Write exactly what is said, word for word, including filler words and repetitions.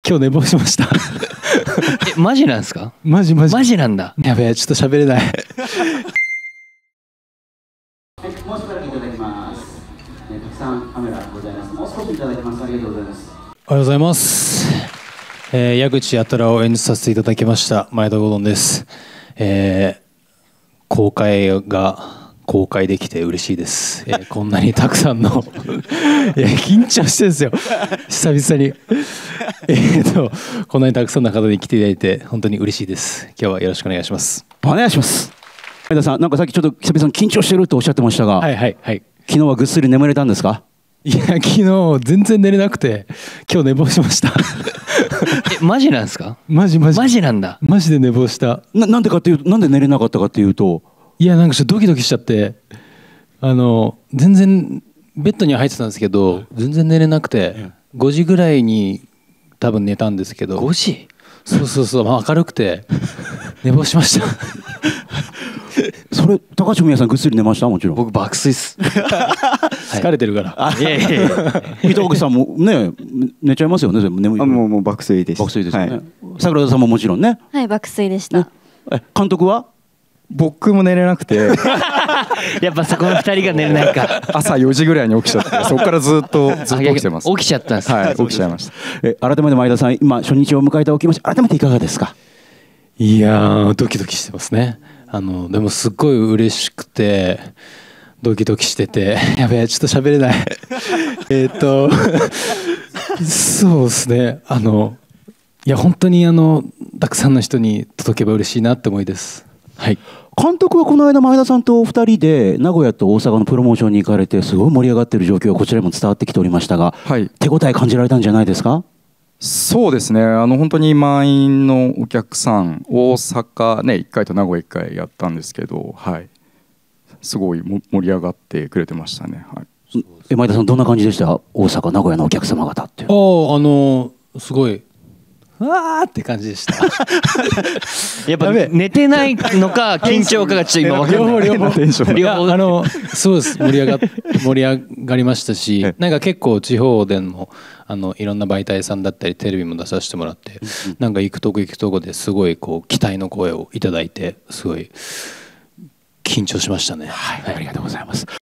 今日寝坊しました。 え、マジなんですか？ マジマジ。 マジなんだ。 やべえ、ちょっと喋れない。 はい、もうしばらくいただきます。えー、たくさんカメラございます。もう少しいただきます。ありがとうございます。 おはようございます。えー、矢口やたらを演じさせていただきました前田ゴドンです。えー、公開が公開できて嬉しいです。えー、こんなにたくさんのいや緊張してるんですよ。久々に。えーとこんなにたくさんの方に来ていただいて本当に嬉しいです。今日はよろしくお願いします。 お願いします。前田さん、なんかさっきちょっと久々に緊張してるとおっしゃってましたが、 はいはいはい。 昨日はぐっすり眠れたんですか？ いや昨日全然寝れなくて今日寝坊しました。 え、マジなんですか？ マジマジマジなんだ。 マジで寝坊した。 な, なんでかっていうと、なんで寝れなかったかっていうと、 いやなんかちょっとドキドキしちゃって、あの全然ベッドには入ってたんですけど全然寝れなくて、ごじぐらいに多分寝たんですけど、 ごじ？ そうそうそう、まあ、明るくて寝坊しました。 それ高橋文哉さんぐっすり寝ました？もちろん僕爆睡っす。 疲れてるから。 いやいやいや。 板垣さんもね寝ちゃいますよね。眠い。 あ、もうもう爆睡です。 爆睡ですよね、 はい、 桜田さんももちろんね。 はい、爆睡でした。 ね、え監督は？ 僕も寝れなくてやっぱそこの二人が寝れないか。 朝よじぐらいに起きちゃってそこからずっとずっと起きてます。 起きちゃったんです。 はい、起きちゃいました。 え改めて前田さん、今初日を迎えたお気持ち改めていかがですか？ いやードキドキしてますね。あのでもすっごい嬉しくてドキドキしてて、やべえちょっと喋れない。えっとそうですね、あのいや本当にあのたくさんの人に届けば嬉しいなって思いです。はい。 監督はこの間前田さんとお二人で名古屋と大阪のプロモーションに行かれてすごい盛り上がっている状況がこちらにも伝わってきておりましたが、 はい、 手応え感じられたんじゃないですか？ そうですね、あの本当に満員のお客さん、大阪ねいっかいと名古屋いっかいやったんですけど、はい、すごい盛り上がってくれてましたね。はい、 え前田さんどんな感じでした？大阪名古屋のお客様方っていう。 ああ、あのすごいわーって感じでした。 やっぱ寝てないのか緊張かがちょっと今分かんない。 両方両方テンション。 いやあのそうです、盛り上が盛り上がりましたし、なんか結構地方でもあのいろんな媒体さんだったりテレビも出させてもらって、なんか行くとこ行くとこですごいこう期待の声をいただいてすごい緊張しましたね。 はい、ありがとうございます。